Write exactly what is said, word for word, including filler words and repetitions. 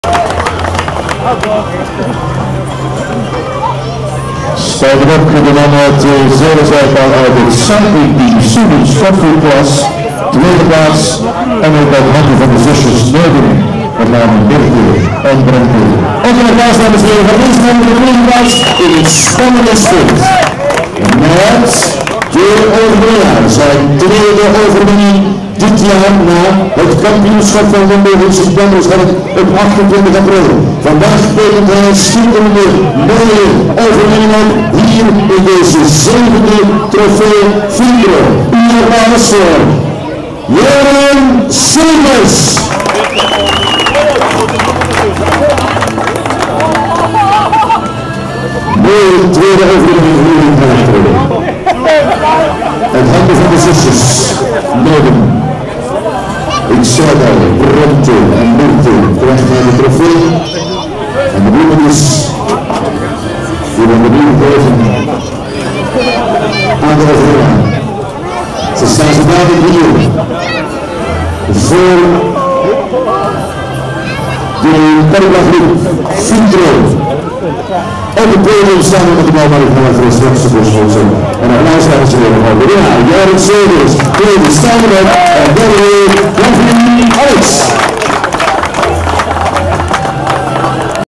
Stijgen op de man uit de Zeerzijpal uit het cycling team Soelis Stofvoerklas, tweede plaats, en ook bij de handen van de zusjes Neuden, met name Birgit en Bremke. Andere plaats, dames en heren, van deze man de tweede plaats in het spannende sprint. Met de overwinnaar, zijn tweede overwinning dit jaar na het kampioenschap van de Nederlandse Spanners op achtentwintig april. Vandaag betekent hij een schitterende, mooie overwinning op hier in deze zevende trofee Figro. Uw applaus voor Joran Silvers. Mooie tweede overwinning voor jullie krijgen. Het handen van de zusjes Noden. Ik zei al, Bremke en Mirte krijgen wij de trofee. En de bloemen is die we de bloemen geven aan de overwinnaar. Ze staan ze dadelijk hier voor de Paragragroep Figro. Op het podium staan we met de bal naar de van de straks te en dan luisteren ze weer van de winnaar, Joran Silvers, tweede Stijnberg en derde Alex.